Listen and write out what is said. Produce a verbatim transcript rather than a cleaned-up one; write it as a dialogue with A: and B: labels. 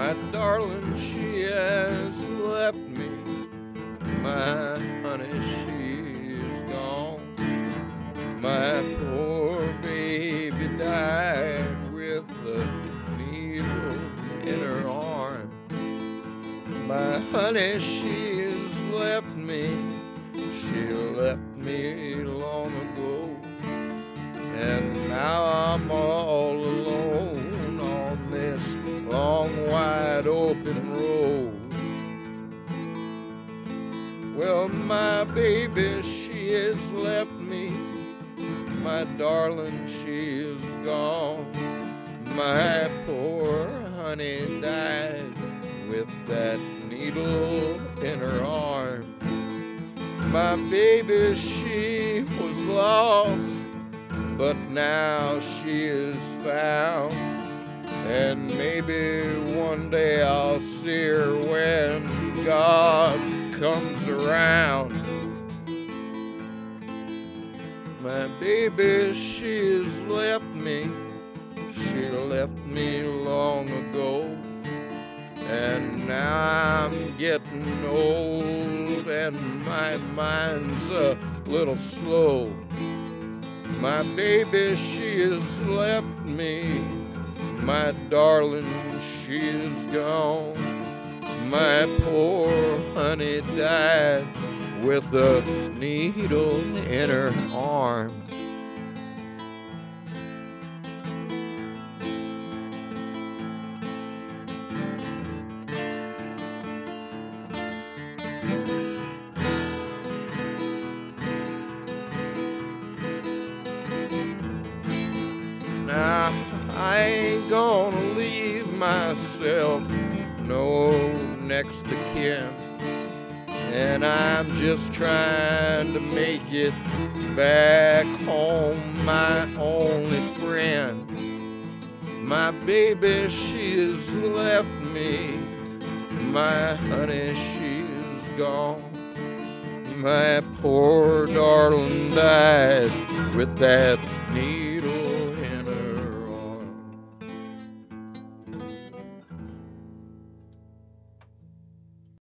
A: My darling, she has left me. My honey, she's gone. My poor baby died with a needle in her arm. My honey, she's left me. She left me long ago. And now I'm all alone on this long, wide open road. Well, my baby, she has left me. My darling, she is gone. My poor honey died with that needle in her arm. My baby, she was lost, but now she is found. And maybe one day I'll see her when God comes around. My baby, she has left me. She left me long ago. And now I'm getting old and my mind's a little slow. My baby, she has left me. My darling, she is gone. My poor honey died with a needle in her arm. Now, I ain't gonna leave myself no next to kin, and I'm just trying to make it back home, my only friend. My baby, she has left me. My honey, she is gone. My poor darling died with that needle